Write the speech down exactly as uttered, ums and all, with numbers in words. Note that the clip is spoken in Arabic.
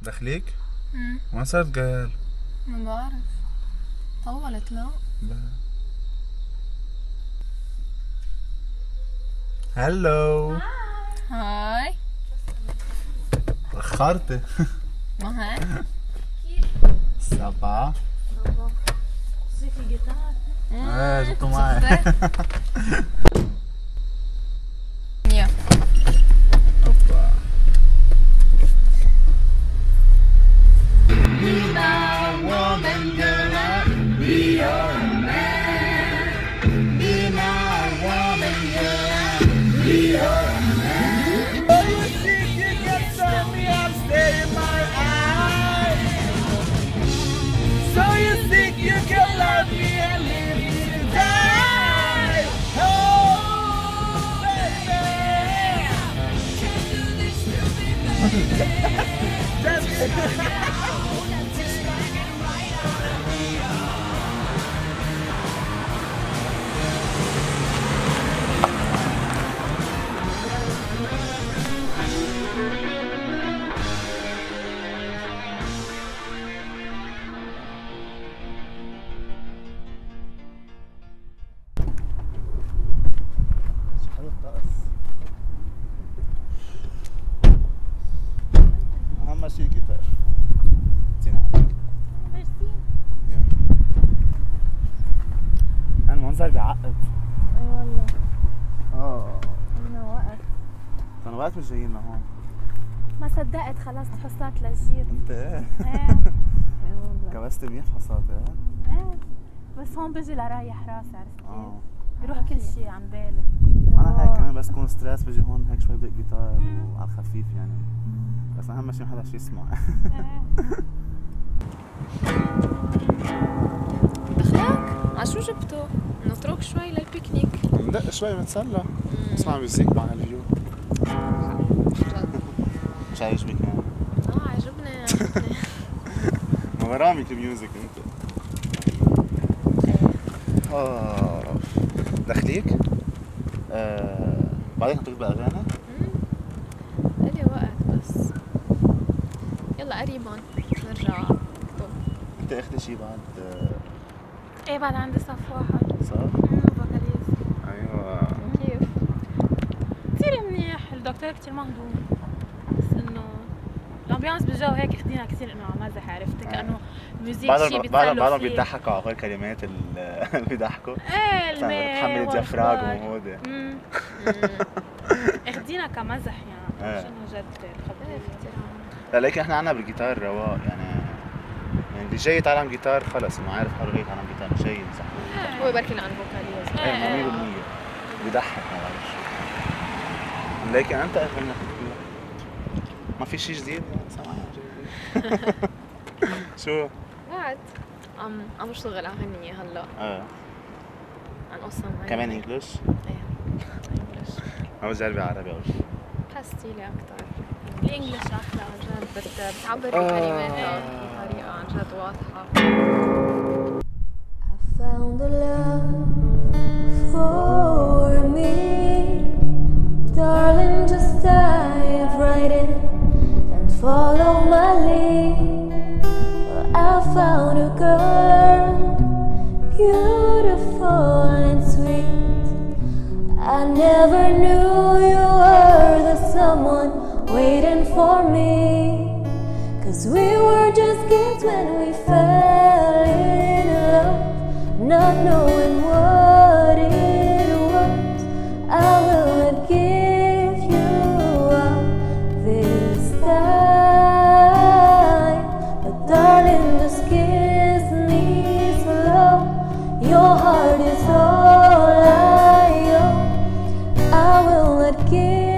دخليك؟ امم وين صارت قال؟ ما بعرف. طولت لا. هلو. هاي. تأخرتي. ما هيك؟ سبعة. صيف الجيتار. ايه جبته معي. يا اوبا. اهم شيء الجيتار. زين عليك. ميرسي. المنظر بيعقد. اي والله. اه انا وقت. كانوا وقت مش جايين لهون. ما صدقت خلصت حصات للجير. انت ايه؟ ايه. اي والله. كبست منيح فصلت ايه؟ ايه. بس هون بجي لريح راسي عرفت كيف؟ اه بيروح كل شيء عن بالي. انا هيك كمان بس كون ستريس بجي هون هيك شوي بدق جيتار وعلى الخفيف يعني. بس اهم شيء ما حدا شي يسمع. دخلك؟ عشو جبته؟ نترك شوي للبيكنيك. ندق شوي بنتسلى. نسمع ميوزك مع الفيو. مش عاجبك يعني؟ اه عجبني عجبني. ما غرامك الميوزك انت. اه دخليك؟ آه بعدين كنت تكتب اغاني؟ الي وقت بس. يلا قريبا نرجع نكتب. انت اخذتي شي بعد آه ايه بعد عندي صف واحد. صح؟ امم فوكاليز. ايوه. كيف؟ كثير منيح، الدكتور كثير مهضوم. بس انه الامبيانس بالجو هيك اخدينا كثير انه على مزح عرفت كانه الميوزك شيء بيتسلوا بعدهم فيه. بيضحكوا على هول الكلمات اللي بيضحكوا. ايه الماء بتحمل ديافراغم وهودي. امم اخدينا كمزح يعني مش انه جد الخبر. لا لكن احنا عنا بالجيتار رواق يعني. يعني اللي جاي يتعلم جيتار خلص انه عارف حاله جاي يتعلم جيتار مش جاي يمزح. هو بركي عن فوكاليز. ايه مية بالمية بيضحك ما بعرف شو. لكن انت اغنى ما في شي جديد سامعين جديد. شو؟ بعد عم عم بشتغل اغنية هلا. اه عن قصة معينة. كمان انجلش؟ ايه انجلش. ما بتجربي عربي او شي؟ حستيلي اكثر. الانجلش احلى عن جد. بت- بتعبر بكلماتها بطريقة عن جد واضحة. I found a love for me, darling. Just dive right in and follow my lead. Well, I found a girl, beautiful and sweet. I never knew you were the someone waiting for me, 'cause we were just kids when we fell in love, not knowing what it was. I will give you up this time, but darling, just kiss me slow. Your heart is all I own. I will not give